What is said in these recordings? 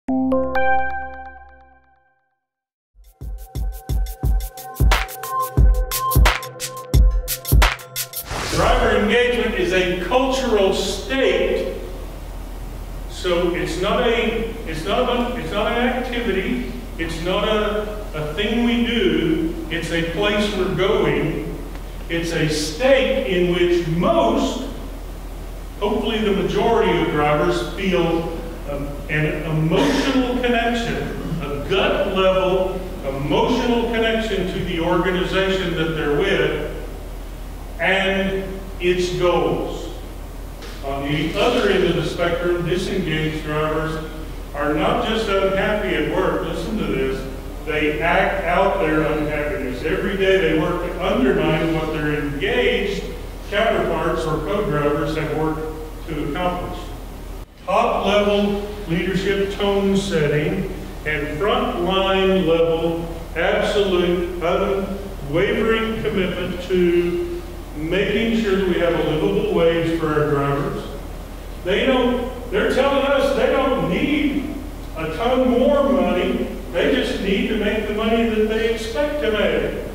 Driver engagement is a cultural state, so it's not an activity, it's not a thing we do, it's a place we're going, it's a state in which most, hopefully the majority of drivers feel an emotional connection, a gut level emotional connection to the organization that they're with and its goals. On the other end of the spectrum, disengaged drivers are not just unhappy at work. Listen to this. They act out their unhappiness. Every day they work to undermine what their engaged counterparts or co-drivers have worked to accomplish. Top-level leadership tone setting and front-line level absolute unwavering commitment to making sure that we have a livable wage for our drivers. They're telling us they don't need a ton more money. They just need to make the money that they expect to make.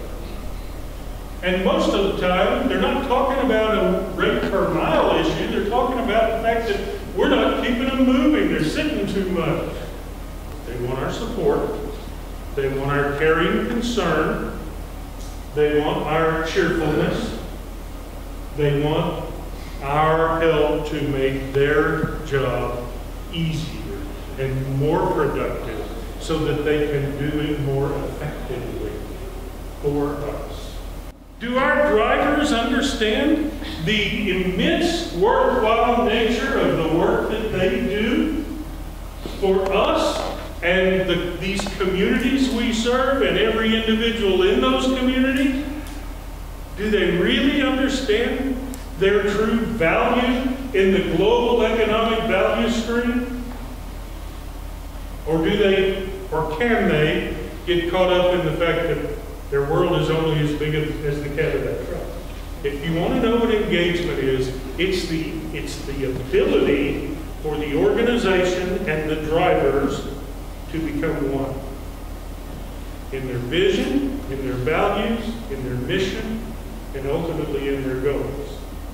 And most of the time, they're not talking about a rate per mile issue. They're talking about the fact that we're not keeping them moving. They're sitting too much. They want our support. They want our caring concern. They want our cheerfulness. They want our help to make their job easier and more productive so that they can do it more effectively for us. Do our drivers understand the immense worthwhile nature of the work that they do for us and these communities we serve and every individual in those communities? Do they really understand their true value in the global economic value stream? Or can they get caught up in the fact that their world is only as big as the cab of that truck? If you want to know what engagement is, it's the ability for the organization and the drivers to become one. In their vision, in their values, in their mission, and ultimately in their goals.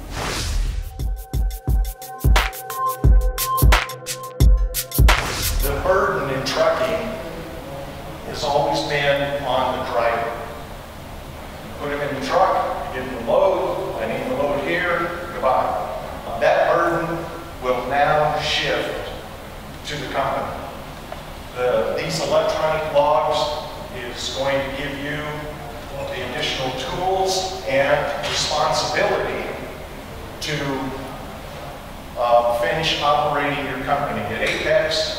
The burden in trucking has always been on the driver. Put him in the truck, give him the load, I need the load here, goodbye. That burden will now shift to the company. These electronic logs is going to give you the additional tools and responsibility to finish operating your company. At Apex,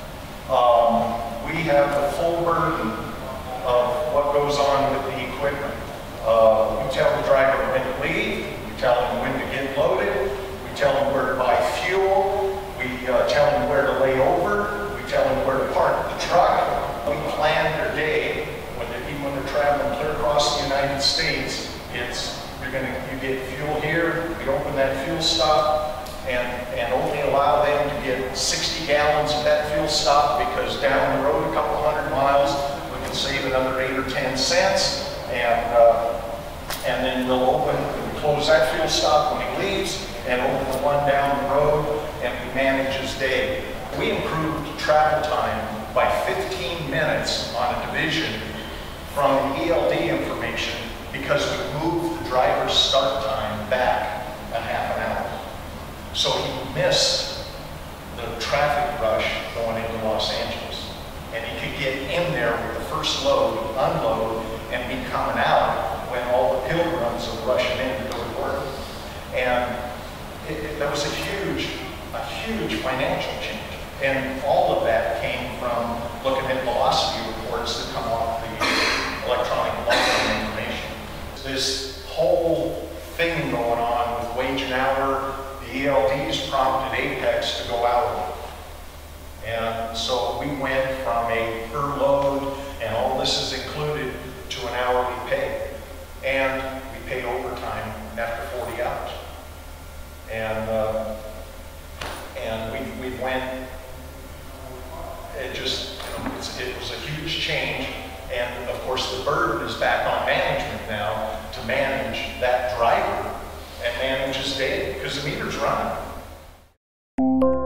we have the full burden of what goes on with the equipment. We tell the driver when to leave, we tell him when to get loaded, we tell him where to buy fuel, we tell him where to lay over, we tell him where to park the truck. We plan their day. When they're traveling clear across the United States, you get fuel here, we open that fuel stop, and only allow them to get 60 gallons at that fuel stop, because down the road a couple hundred miles, we can save another 8 or 10 cents, and then we'll close that fuel stop when he leaves, and open the one down the road, and we manage his day. We improved travel time by 15 minutes on a division from ELD information, because we moved the driver's start time back a half an hour. So he missed the traffic rush going into Los Angeles. And he could get in there with the first load, unload, and be coming out when all the pilgrims are rushing in to go to work. And that was a huge financial change. And all of that came from looking at velocity reports that come off the electronic logging information. This whole thing going on with wage and hour, the ELDs prompted Apex to go out. And so we went from a per load, and all this is included, to an hourly pay. And we pay overtime after 40 hours. And we went it just, it was a huge change. And of course, the burden is back on management now to manage that driver and manage his day because the meter's running.